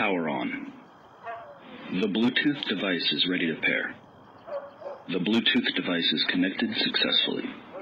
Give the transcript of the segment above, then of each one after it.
Power on. The Bluetooth device is ready to pair. The Bluetooth device is connected successfully.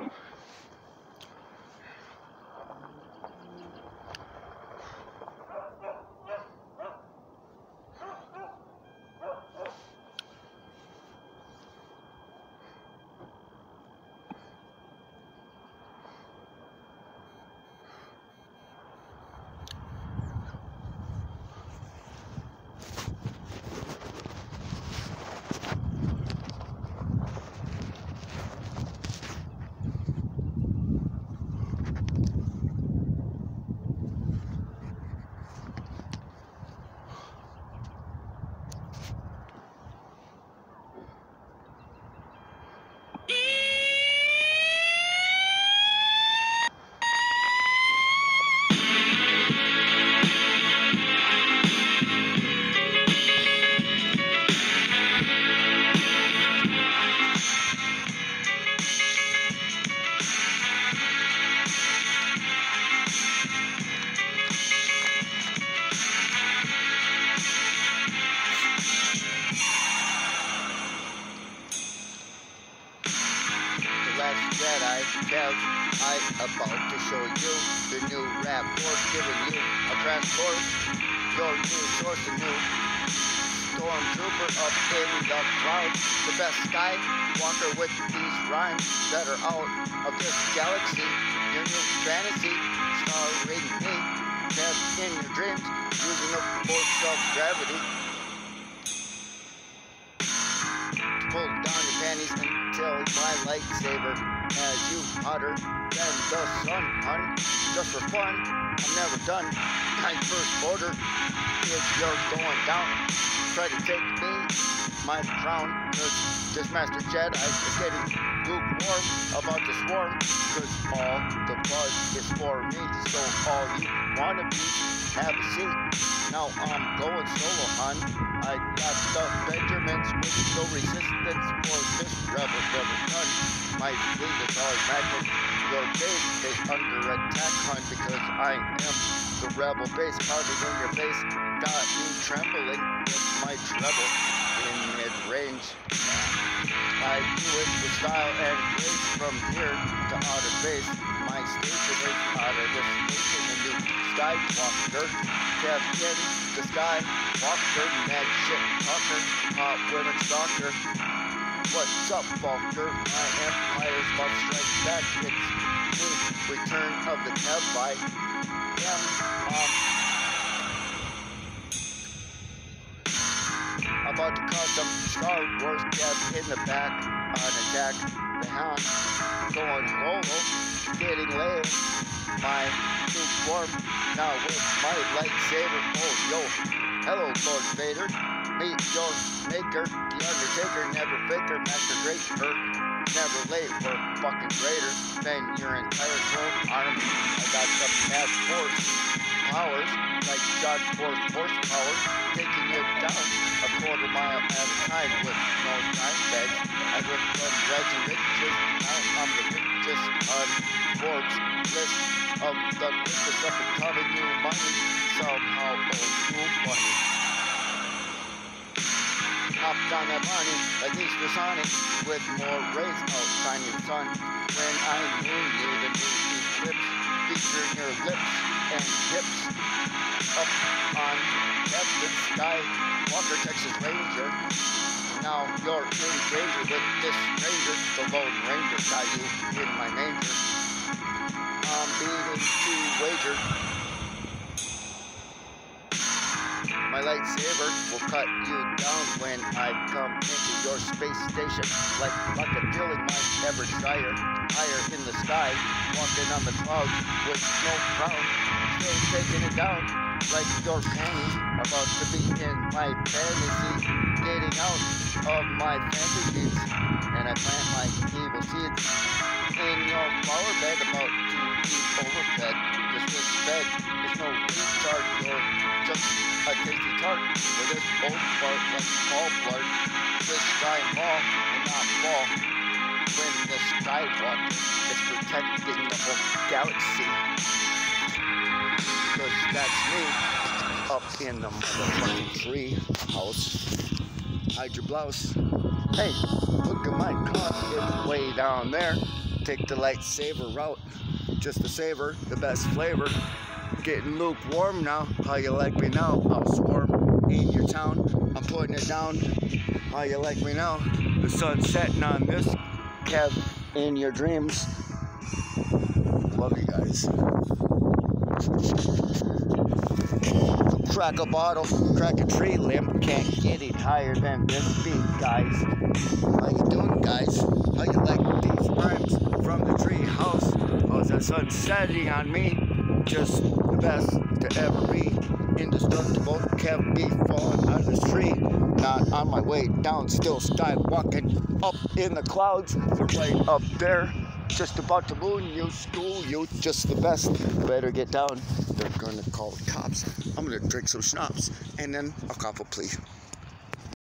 Jedi, Kev, I about to show you the new rap force, giving you a crash course. Your new source, the new stormtrooper up in the clouds, the best skywalker with these rhymes that are out of this galaxy. Your new fantasy, starring me, Kev, in your dreams, using the force of gravity to pull down your panties until my lightsaber has you hotter than the sun, hun. Just for fun, I'm never done. My first order is you're going down. Try to take me, my crown, cause this Master Jedi is getting lukewarm about to swarm, cause all the buzz is for me. So all you wanna be, have a seat. Now I'm going solo, hun. I got the Benjamins with no resistance for this rebel never done. My fleet is all magic. Your base is under attack, hun, because I am the rebel base. Pounding in your face, got you trembling with my treble in mid-range. I do it with style and grace from here to outer space. My station is out of this station, a new skywalker. Kept in the sky, walker, mad shit talker, hot women stalker. What's up, Falker? My empire's about to strike back. It's me, return of the Kev. About to cause some Star Wars Kev in the back on attack. The Hound going Lolo, getting laid. My new form now with my lightsaber. Oh, yo, hello, Lord Vader. Meet your maker, the Undertaker, never faker, master greater, never late, we're fucking greater than your entire clone army. I got the mad force powers, like God Force horsepower, taking you down a quarter mile at a time with no time bag. I went from rags and riches, now I'm the richest on Forbes list of the richest up and coming new money, somehow old school funny. Hopped on that Bonnie like Easter Sonic with more rays out shining the sun. When I knew you, the new eclipse featuring your lips and hips up on Captain Sky Walker, Texas Ranger. Now you're in danger with this stranger, the Lone Ranger got you in my manger. I'm beating to wager. My lightsaber will cut you down when I come into your space station. Like rocket feeling my ever higher in the sky, walking on the clouds with no crown, still taking it down like your panties, about to be in my fantasy, getting out of my fantasies, and I plant my evil seeds in your flower bed, about to be overfed. Cause this bed is no retard, you're just a tasty tart for this old fart like Paul Blart. This sky fall and not fall when the skywalker is protecting the whole galaxy. Cause that's me up in the motherfucking tree house. Hide your blouse. Hey, look at my car, it's way down there. Take the lightsaber route, just the savor, the best flavor. Getting lukewarm now, how you like me now? I'll swarm in your town, I'm putting it down. How you like me now? The sun's setting on this, Kev, in your dreams. Love you guys. Crack a bottle, crack a tree limb, can't get it higher than this beat, guys. How you doing, guys? How you like these rhymes from the tree house? How's the sun setting on me? Just the best to ever be. Indestructible, can't be falling out of this tree. Not on my way down, still skywalking up in the clouds. We're right up there, just about to moon you, school you, just the best. Better get down. They're gonna call the cops. I'm gonna drink some schnapps and then I'll cop a plea.